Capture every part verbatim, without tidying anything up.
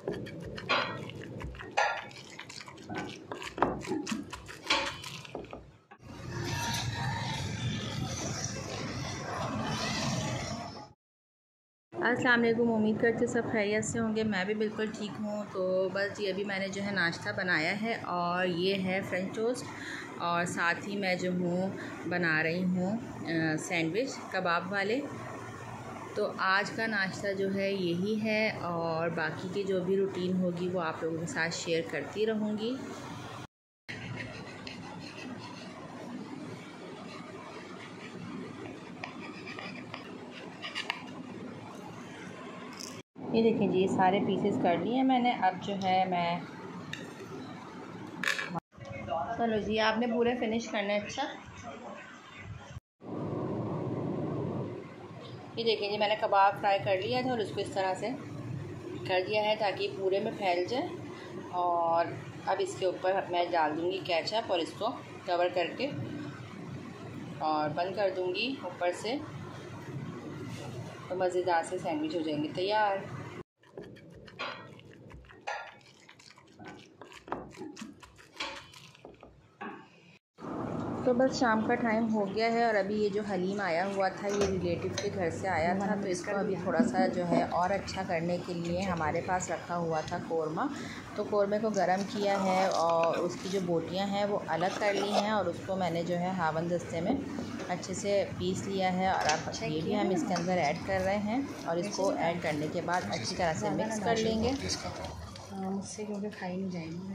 अस्सलाम वालेकुम। उम्मीद करते सब खैरियत से होंगे। मैं भी बिल्कुल ठीक हूँ। तो बस जी अभी मैंने जो है नाश्ता बनाया है और ये है फ्रेंच टोस्ट, और साथ ही मैं जो हूँ बना रही हूँ सैंडविच कबाब वाले। तो आज का नाश्ता जो है यही है, और बाकी की जो भी रूटीन होगी वो आप लोगों के साथ शेयर करती रहूँगी। ये देखें जी, सारे पीसेस कर लिए मैंने। अब जो है मैं, चलो जी आपने पूरे फिनिश करने। अच्छा ये देखें जी, मैंने कबाब फ्राई कर लिया था और उसको इस तरह से कर दिया है ताकि पूरे में फैल जाए। और अब इसके ऊपर मैं डाल दूँगी केचप और इसको कवर करके और बंद कर दूँगी ऊपर से। तो मज़ेदार से सैंडविच हो जाएंगे तैयार। तो बस शाम का टाइम हो गया है, और अभी ये जो हलीम आया हुआ था ये रिलेटिव के घर से आया था, तो इसको अभी थोड़ा सा जो है और अच्छा करने के लिए हमारे पास रखा हुआ था कौरमा। तो कौरमे को गरम किया है और उसकी जो बोटियां हैं वो अलग कर ली हैं, और उसको मैंने जो है हावन दस्ते में अच्छे से पीस लिया है। और अब ये भी हम इसके अंदर ऐड कर रहे हैं, और इसको ऐड करने के बाद अच्छी तरह से मिक्स कर लेंगे। मुझसे क्योंकि खाई नहीं जाएगी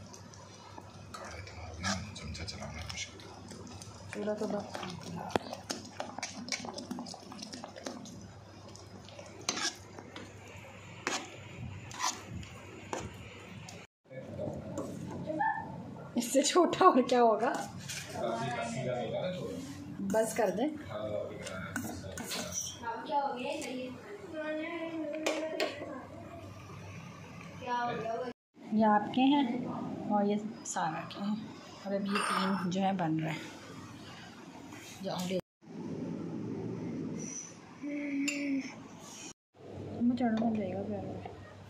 पूरा। तो बस इससे छोटा और क्या होगा, बस कर दें। ये आपके हैं और ये सारा के हैं, और अब ये तीन जो है बन रहे हैं। जाओ चढ़ना जाएगा प्यारा।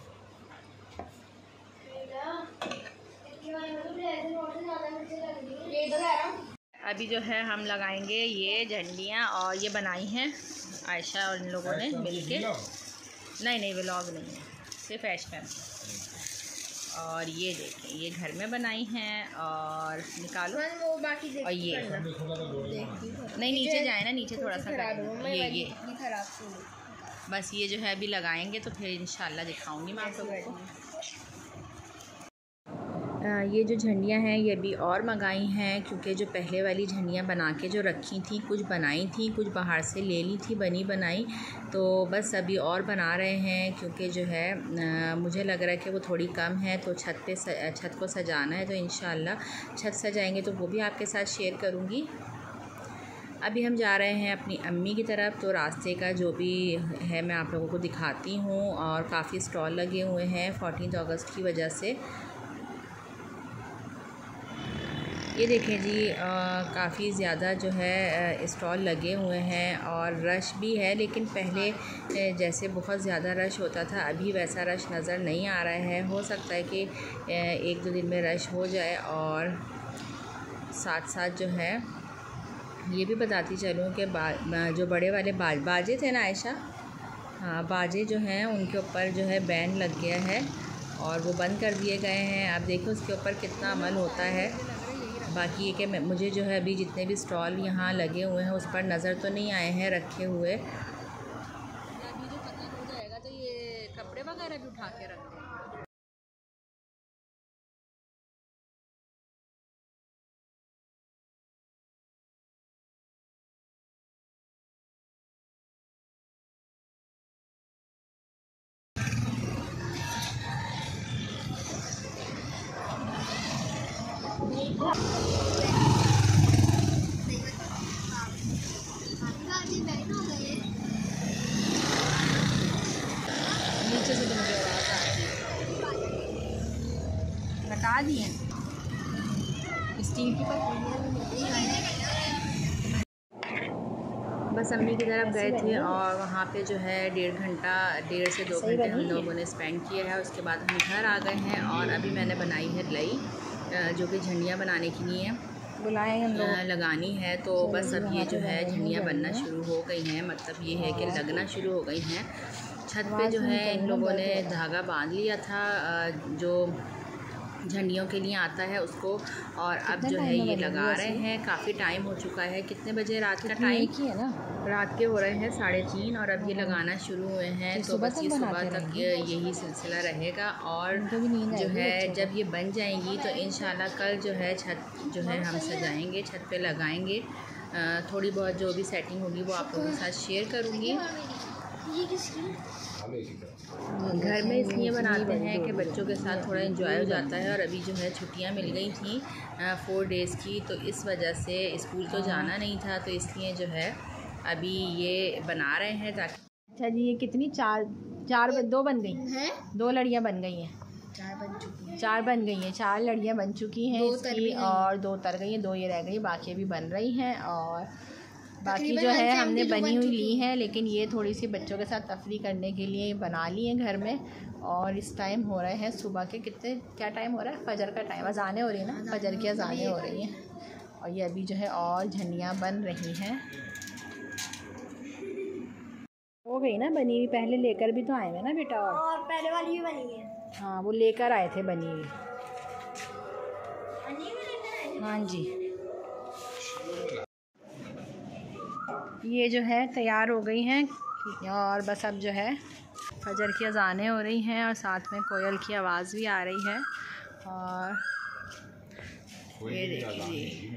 अभी जो है हम लगाएंगे ये झंडियाँ, और ये बनाई हैं आयशा और इन लोगों ने मिलके। नहीं नहीं व्लॉग नहीं है, सिर्फ ऐश मैम। और ये देखें ये घर में बनाई हैं, और निकालो वो बाकी। और ये नहीं नीचे जाए ना, नीचे थोड़ा सा ये ये बस ये जो है अभी लगाएंगे, तो फिर इंशाल्लाह दिखाऊंगी मैं आप लोगों को। ये जो झंडियाँ हैं ये भी और मंगाई हैं, क्योंकि जो पहले वाली झंडियाँ बना के जो रखी थी, कुछ बनाई थी कुछ बाहर से ले ली थी बनी बनाई। तो बस अभी और बना रहे हैं, क्योंकि जो है आ, मुझे लग रहा है कि वो थोड़ी कम है, तो छत पे छत को सजाना है। तो इंशाल्लाह छत सजाएंगे तो वो भी आपके साथ शेयर करूँगी। अभी हम जा रहे हैं अपनी अम्मी की तरफ, तो रास्ते का जो भी है मैं आप लोगों को दिखाती हूँ। और काफ़ी स्टॉल लगे हुए हैं फोर्टीन अगस्त की वजह से। ये देखें जी, काफ़ी ज़्यादा जो है स्टॉल लगे हुए हैं और रश भी है, लेकिन पहले जैसे बहुत ज़्यादा रश होता था अभी वैसा रश नज़र नहीं आ रहा है। हो सकता है कि एक दो दिन में रश हो जाए। और साथ साथ जो है ये भी बताती चलूँ कि जो बड़े वाले बाज बाजे थे ना आयशा, हाँ बाजे जो हैं उनके ऊपर जो है बैन लग गया है और वो बंद कर दिए गए हैं। आप देखो उसके ऊपर कितना अमल होता है। बाकी ये कि मुझे जो है अभी जितने भी स्टॉल यहाँ लगे हुए हैं उस पर नज़र तो नहीं आए हैं रखे हुए। अभी जो ख़त्म हो जाएगा तो ये कपड़े वगैरह भी उठा के रखते हैं। नीचे से तो मुझे आवाज़ आ रही है, हटा दिए स्टील की। बस अम्मी की तरफ गए थे और वहाँ पे जो है डेढ़ घंटा डेढ़ से दो घंटे हम लोगों ने स्पेंड किया है। उसके बाद हम घर आ गए हैं और अभी मैंने बनाई है लई, जो कि झंडियाँ बनाने के लिए बुलाए हम लोग लगानी है। तो बस अब ये जो है झंडियाँ बनना शुरू हो गई हैं, मतलब ये है कि लगना शुरू हो गई हैं। छत पे जो है इन लोगों ने धागा बांध लिया था जो झंडियों के लिए आता है उसको, और अब जो है ये लगा रहे हैं। काफ़ी टाइम हो चुका है, कितने बजे रात का टाइम है ना, रात के हो रहे हैं साढ़े तीन और अब ये लगाना शुरू हुए हैं। तो बस ये सुबह तक यही सिलसिला रहेगा और जो है जब ये बन जाएंगी तो इंशाल्लाह कल जो है छत जो है हम सजाएंगे, छत पे लगाएंगे। थोड़ी बहुत जो भी सेटिंग होगी वो आप लोगों के साथ शेयर करूँगी। घर में इसलिए बनाते हैं कि बच्चों के साथ थोड़ा एंजॉय हो जाता है, और अभी जो है छुट्टियां मिल गई थी फोर डेज़ की, तो इस वजह से स्कूल तो जाना नहीं था, तो इसलिए जो है अभी ये बना रहे हैं ताकि। अच्छा जी, ये कितनी चार चार दो बन गई हैं, दो लड़ियाँ बन गई हैं, चार बन चुकी हैं, चार बन गई हैं, चार लड़ियाँ बन चुकी हैं इसकी, और दो तर गई हैं, दो ये रह गई, बाकी अभी बन रही हैं। और बाकी जो है हमने बनी हुई ली है, लेकिन ये थोड़ी सी बच्चों के साथ तफरी करने के लिए बना ली है घर में। और इस टाइम हो रहे हैं सुबह के कितने क्या टाइम हो रहा है, फजर का टाइम, अजानें हो रही है ना, फजर की अजानें हो रही हैं। और ये अभी जो है और झंडियाँ बन रही हैं, हो गई ना बनी हुई। पहले लेकर भी तो आए हैं ना बेटा, और, और पहले वाली भी बनी है। हाँ वो लेकर आए थे बनी हुई। हाँ जी, ये जो है तैयार हो गई हैं और बस अब जो है फजर की अजानें हो रही हैं और साथ में कोयल की आवाज़ भी आ रही है। और ये देखिए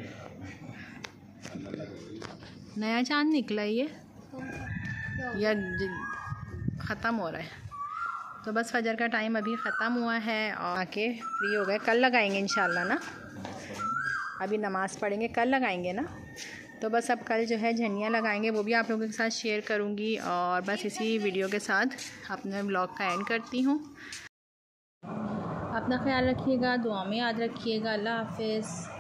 नया चांद निकला, ये या ख़त्म हो रहा है। तो बस फजर का टाइम अभी ख़त्म हुआ है और आके फ्री हो गए। कल लगाएंगे इंशाल्लाह ना, अभी नमाज़ पढ़ेंगे, कल लगाएंगे ना। तो बस अब कल जो है झंडियाँ लगाएंगे, वो भी आप लोगों के साथ शेयर करूँगी। और बस इसी वीडियो के साथ अपने ब्लॉग का एंड करती हूँ। अपना ख्याल रखिएगा, दुआ में याद रखिएगा। अल्लाह हाफ़िज़।